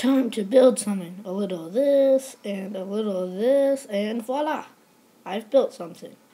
Time to build something. A little of this, and a little of this, and voila! I've built something.